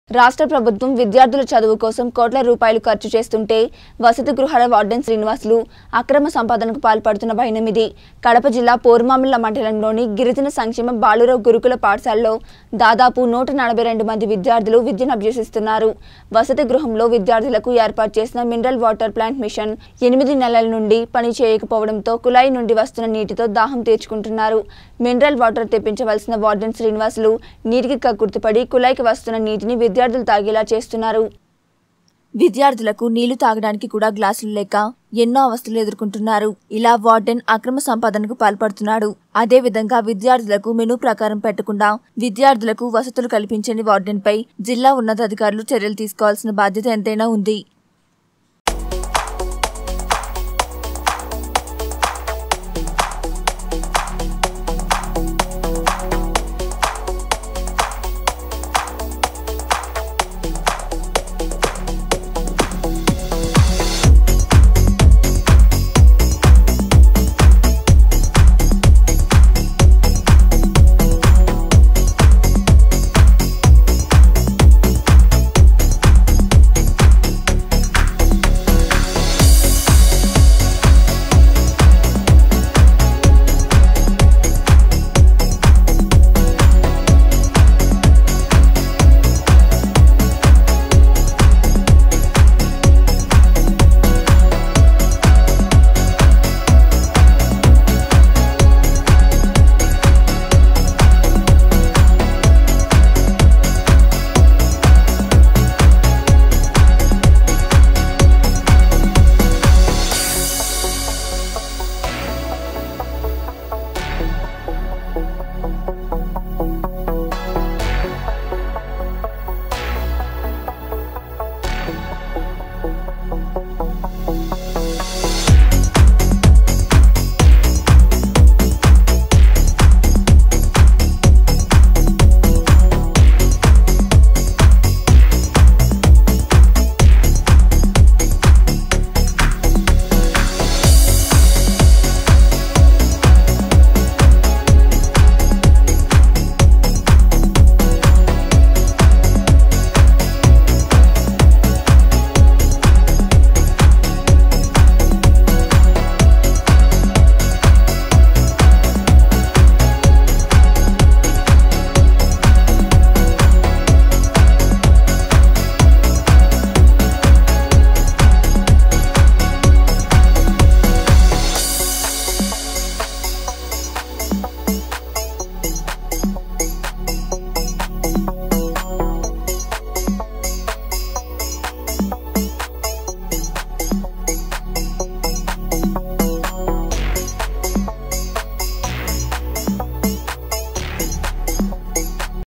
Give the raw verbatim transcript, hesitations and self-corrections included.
రాష్ట్ర ప్రభుత్వం విద్యార్థుల చదువు కోసం కోట్ల రూపాయలు ఖర్చు చేస్తుంటే వసతి గృహాల వార్డెన్ శ్రీనివాసులు అక్రమ సంపాదనకు పాల్పడుతున్న వైనమిది. కడప జిల్లా పోర్మామిళ్ల మండలంలోని గిరిజన సంక్షేమ బాలుర గురుకుల పాఠశాలలో దాదాపు నూట నలభై రెండు మంది విద్యార్థులు విద్యను అభ్యసిస్తున్నారు. వసతి గృహంలో విద్యార్థులకు ఏర్పాటు చేసిన మినరల్ వాటర్ ప్లాంట్ మిషన్ ఎనిమిది నెలల నుండి పని చేయకపోవడంతో కుళాయి నుండి వస్తున్న నీటితో దాహం తీర్చుకుంటున్నారు. మినరల్ వాటర్ తెప్పించవలసిన వార్డెన్ శ్రీనివాసులు నీటికి కక్కుర్తిపడి కుళాయికి వస్తున్న నీటిని విద్యార్థులు తాగేలా చేస్తున్నారు. విద్యార్థులకు నీళ్లు తాగడానికి కూడా గ్లాసులు లేక ఎన్నో అవస్థలు ఎదుర్కొంటున్నారు. ఇలా వార్డెన్ అక్రమ సంపాదనకు పాల్పడుతున్నాడు. అదే విధంగా విద్యార్థులకు మెనూ ప్రకారం పెట్టకుండా విద్యార్థులకు వసతులు కల్పించని వార్డెన్ పై జిల్లా ఉన్నతాధికారులు చర్యలు తీసుకోవాల్సిన బాధ్యత ఎంతైనా ఉంది.